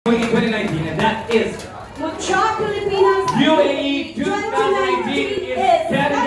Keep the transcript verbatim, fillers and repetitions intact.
in twenty nineteen, and that is Mutya Pilipinas U A E twenty nineteen is